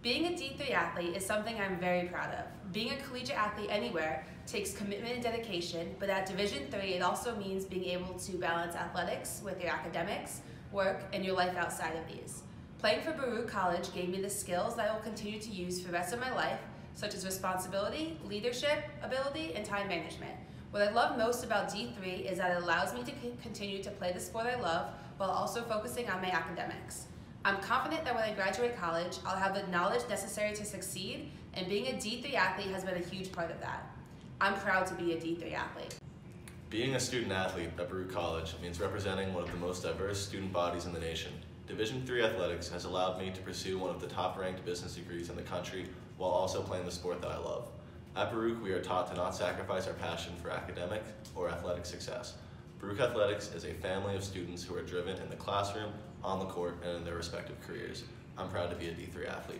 Being a D3 athlete is something I'm very proud of. Being a collegiate athlete anywhere takes commitment and dedication, but at Division III, it also means being able to balance athletics with your academics, work, and your life outside of these. Playing for Baruch College gave me the skills that I will continue to use for the rest of my life, such as responsibility, leadership ability, and time management. What I love most about D3 is that it allows me to continue to play the sport I love while also focusing on my academics. I'm confident that when I graduate college, I'll have the knowledge necessary to succeed, and being a D3 athlete has been a huge part of that. I'm proud to be a D3 athlete. Being a student athlete at Baruch College means representing one of the most diverse student bodies in the nation. Division III athletics has allowed me to pursue one of the top-ranked business degrees in the country while also playing the sport that I love. At Baruch, we are taught to not sacrifice our passion for academic or athletic success. Baruch Athletics is a family of students who are driven in the classroom, on the court, and in their respective careers. I'm proud to be a D3 athlete.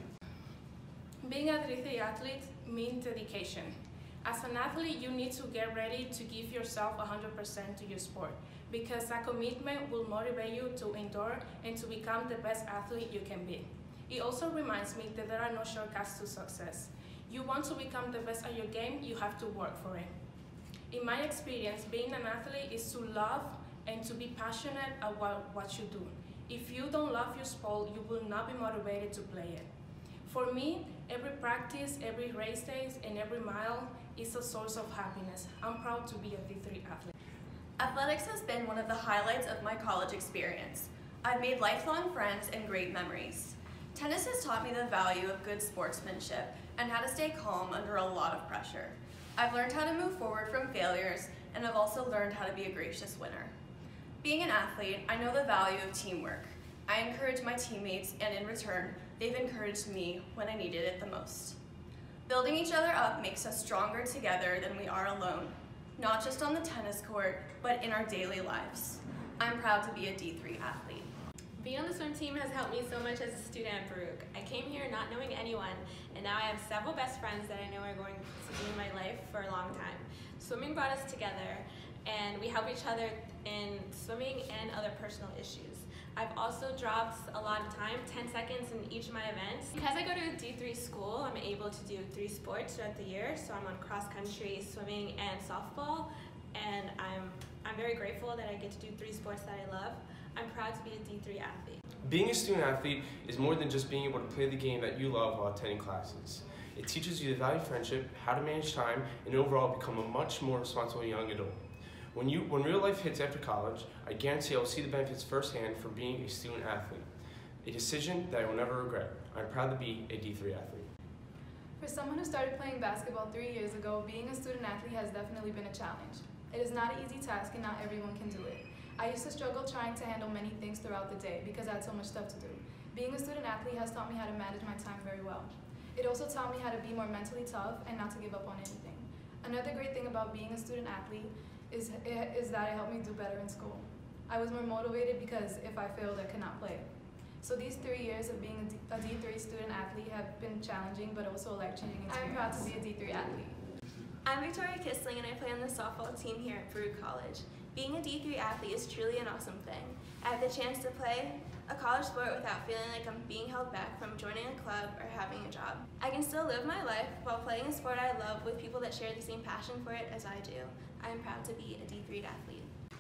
Being a D3 athlete means dedication. As an athlete, you need to get ready to give yourself 100% to your sport, because that commitment will motivate you to endure and to become the best athlete you can be. It also reminds me that there are no shortcuts to success. You want to become the best at your game, you have to work for it. In my experience, being an athlete is to love and to be passionate about what you do. If you don't love your sport, you will not be motivated to play it. For me, every practice, every race days, and every mile is a source of happiness. I'm proud to be a D3 athlete. Athletics has been one of the highlights of my college experience. I've made lifelong friends and great memories. Tennis has taught me the value of good sportsmanship and how to stay calm under a lot of pressure. I've learned how to move forward from failures, and I've also learned how to be a gracious winner. Being an athlete, I know the value of teamwork. I encourage my teammates, and in return, they've encouraged me when I needed it the most. Building each other up makes us stronger together than we are alone, not just on the tennis court, but in our daily lives. I'm proud to be a D3 athlete. Being on the swim team has helped me so much as a student at Baruch. I came here not knowing anyone, and now I have several best friends that I know are going to be in my life for a long time. Swimming brought us together, and we help each other in swimming and other personal issues. I've also dropped a lot of time, 10 seconds in each of my events. Because I go to a D3 school, I'm able to do 3 sports throughout the year, so I'm on cross country, swimming, and softball, and I'm very grateful that I get to do 3 sports that I love. I'm proud to be a D3 athlete. Being a student athlete is more than just being able to play the game that you love while attending classes. It teaches you to value friendship, how to manage time, and overall become a much more responsible young adult. When real life hits after college, I guarantee I will see the benefits firsthand from being a student athlete. A decision that I will never regret. I'm proud to be a D3 athlete. For someone who started playing basketball 3 years ago, being a student athlete has definitely been a challenge. It is not an easy task and not everyone can do it. I used to struggle trying to handle many things throughout the day because I had so much stuff to do. Being a student athlete has taught me how to manage my time very well. It also taught me how to be more mentally tough and not to give up on anything. Another great thing about being a student athlete is that it helped me do better in school. I was more motivated because if I failed, I could not play. So these 3 years of being a D3 student athlete have been challenging but also life-changing experience. I'm proud to be a D3 athlete. I'm Victoria Kissling and I play on the softball team here at Baruch College. Being a D3 athlete is truly an awesome thing. I have the chance to play a college sport without feeling like I'm being held back from joining a club or having a job. I can still live my life while playing a sport I love with people that share the same passion for it as I do. I am proud to be a D3 athlete.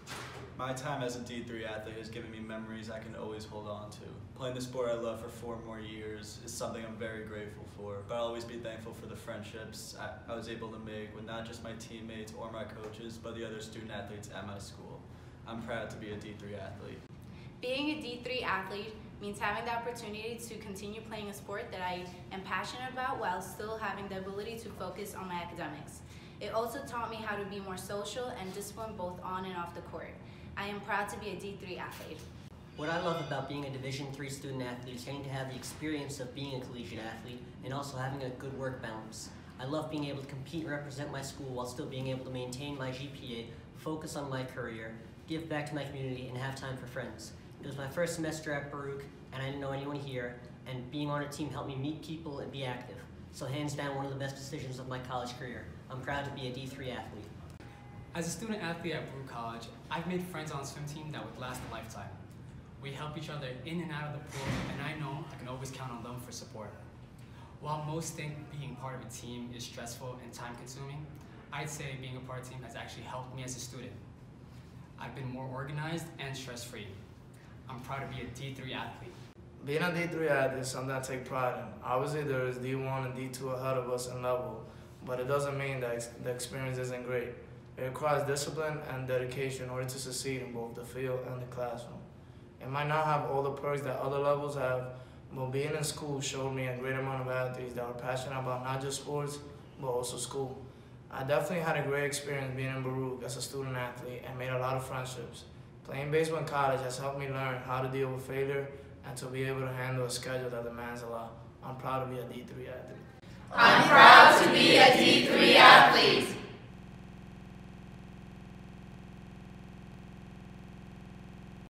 My time as a D3 athlete has given me memories I can always hold on to. Playing the sport I love for 4 more years is something I'm very grateful for, but I'll always be thankful for the friendships I was able to make with not just my teammates or my coaches, but the other student athletes at my school. I'm proud to be a D3 athlete. Being a D3 athlete means having the opportunity to continue playing a sport that I am passionate about while still having the ability to focus on my academics. It also taught me how to be more social and disciplined both on and off the court. I am proud to be a D3 athlete. What I love about being a Division III student athlete is getting to have the experience of being a collegiate athlete and also having a good work balance. I love being able to compete and represent my school while still being able to maintain my GPA, focus on my career, give back to my community, and have time for friends. It was my first semester at Baruch, and I didn't know anyone here, and being on a team helped me meet people and be active. So hands down, one of the best decisions of my college career. I'm proud to be a D3 athlete. As a student athlete at Baruch College, I've made friends on a swim team that would last a lifetime. We help each other in and out of the pool, and I know I can always count on them for support. While most think being part of a team is stressful and time-consuming, I'd say being a part of a team has actually helped me as a student. I've been more organized and stress-free. I'm proud to be a D3 athlete. Being a D3 athlete is something I take pride in. Obviously, there is D1 and D2 ahead of us in level, but it doesn't mean that the experience isn't great. It requires discipline and dedication in order to succeed in both the field and the classroom. It might not have all the perks that other levels have, but being in school showed me a great amount of athletes that were passionate about not just sports, but also school. I definitely had a great experience being in Baruch as a student athlete and made a lot of friendships. Playing baseball in college has helped me learn how to deal with failure and to be able to handle a schedule that demands a lot. I'm proud to be a D3 athlete. I'm proud to be a D3 athlete.